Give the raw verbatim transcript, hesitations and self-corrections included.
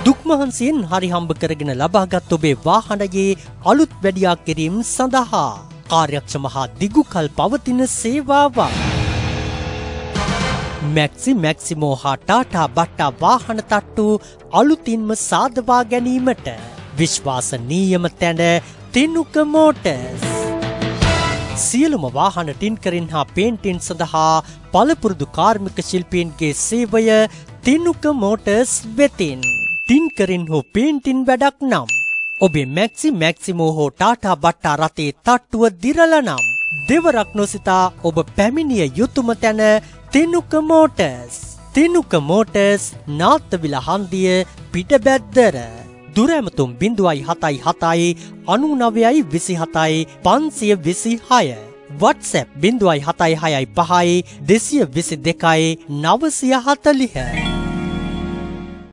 දුක් මහන්සියෙන් හරි හම්බ කරගෙන ලබාගත් ඔබේ වාහනයේ අලුත් වැඩියා කිරීම සඳහා කාර්යක්ෂම හා දිගු කල් පවතින සේවාවක්. මැක්සි මැක්සිමෝ හා ටාටා බට්ටා වාහන තට්ටු අලුතින්ම සාදවා ගැනීමට විශ්වාසනීයම තැන තිනුක මෝටර්ස්. සියලුම වාහන ටින්කරින් හා පේන්ටින් සඳහා පළපුරුදු කාර්මික ශිල්පීන්ගේ සේවය තිනුක මෝටර්ස් වෙතින්. ටින්කරින් හෝ පේන්ටින් වැඩක් නම් ඔබේ මැක්සි මැක්සිමෝ හෝ ටාටා බට්ටා රථයේ තට්ටුව දිරලා නම් දෙවරක් නොසිතා ඔබ පැමිණිය යුතුම තැන තිනුක මෝටර්ස්. තිනුක මෝටර්ස් නාත්තවිල හන්දිය පිටබැද්දර. දුර ඇමතුම් බිංදුවයි හතයි හතයි අනූ නවයයි විසි හතයි පන්සිය විසි හය. WhatsApp බිංදුවයි හතයි හයයි පහයි දෙසිය විසි දෙකයි නවසිය හතලිහ.